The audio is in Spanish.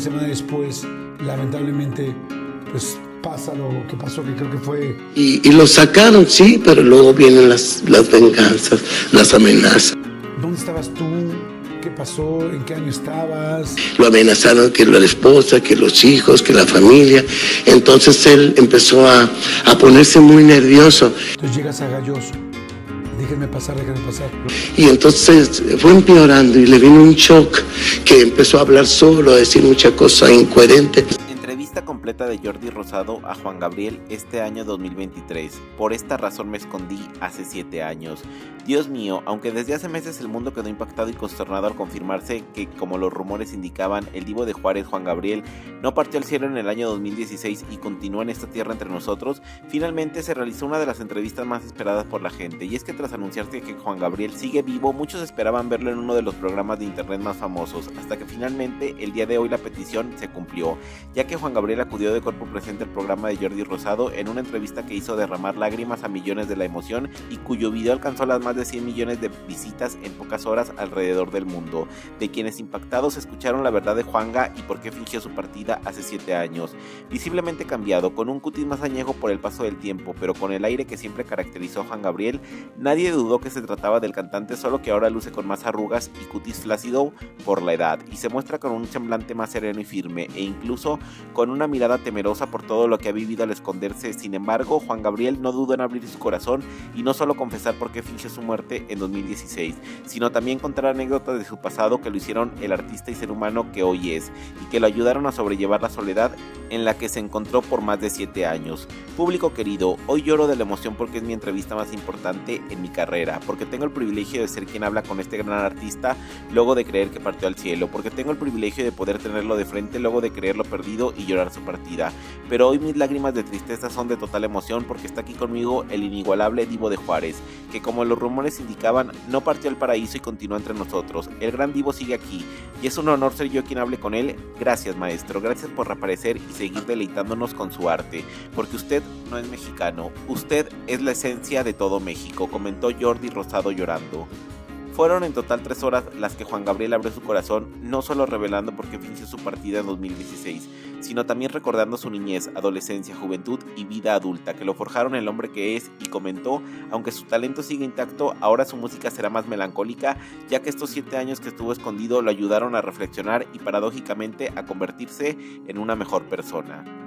Semana después, lamentablemente, pues pasa lo que pasó, que creo que fue... Y lo sacaron, sí, pero luego vienen las venganzas, las amenazas. ¿Dónde estabas tú? ¿Qué pasó? ¿En qué año estabas? Lo amenazaron que la esposa, que los hijos, que la familia. Entonces él empezó a ponerse muy nervioso. Entonces llegas a Galloso. Déjenme pasar, déjenme pasar. Y entonces fue empeorando y le vino un shock que empezó a hablar solo, a decir muchas cosas incoherentes. Entrevista completa de Jordi Rosado a Juan Gabriel este año 2023. Por esta razón me escondí hace 7 años. Dios mío, aunque desde hace meses el mundo quedó impactado y consternado al confirmarse que, como los rumores indicaban, el divo de Juárez, Juan Gabriel, no partió al cielo en el año 2016 y continúa en esta tierra entre nosotros, finalmente se realizó una de las entrevistas más esperadas por la gente, y es que tras anunciarse que Juan Gabriel sigue vivo, muchos esperaban verlo en uno de los programas de internet más famosos, hasta que finalmente el día de hoy la petición se cumplió, ya que Juan Gabriel acudió de cuerpo presente al programa de Jordi Rosado en una entrevista que hizo derramar lágrimas a millones de la emoción y cuyo video alcanzó las más de 100 millones de visitas en pocas horas alrededor del mundo, de quienes impactados escucharon la verdad de Juanga y por qué fingió su partida hace 7 años, visiblemente cambiado, con un cutis más añejo por el paso del tiempo, pero con el aire que siempre caracterizó a Juan Gabriel. Nadie dudó que se trataba del cantante, solo que ahora luce con más arrugas y cutis flácido por la edad, y se muestra con un semblante más sereno y firme, e incluso con una mirada temerosa por todo lo que ha vivido al esconderse. Sin embargo, Juan Gabriel no dudó en abrir su corazón y no solo confesar por qué fingió su muerte en 2016, sino también contar anécdotas de su pasado que lo hicieron el artista y ser humano que hoy es, y que lo ayudaron a sobrellevar la soledad en la que se encontró por más de 7 años. Público querido, hoy lloro de la emoción porque es mi entrevista más importante en mi carrera, porque tengo el privilegio de ser quien habla con este gran artista luego de creer que partió al cielo, porque tengo el privilegio de poder tenerlo de frente luego de creerlo perdido y llorar su partida. Pero hoy mis lágrimas de tristeza son de total emoción porque está aquí conmigo el inigualable divo de Juárez, que como los rumores indicaban, no partió al paraíso y continúa entre nosotros. El gran divo sigue aquí y es un honor ser yo quien hable con él. Gracias, maestro, gracias por reaparecer y seguir deleitándonos con su arte, porque usted no es mexicano, usted es la esencia de todo México, comentó Jordi Rosado llorando. Fueron en total 3 horas las que Juan Gabriel abrió su corazón, no solo revelando por qué fingió su partida en 2016, sino también recordando su niñez, adolescencia, juventud y vida adulta, que lo forjaron el hombre que es, y comentó, aunque su talento sigue intacto, ahora su música será más melancólica, ya que estos 7 años que estuvo escondido lo ayudaron a reflexionar y paradójicamente a convertirse en una mejor persona.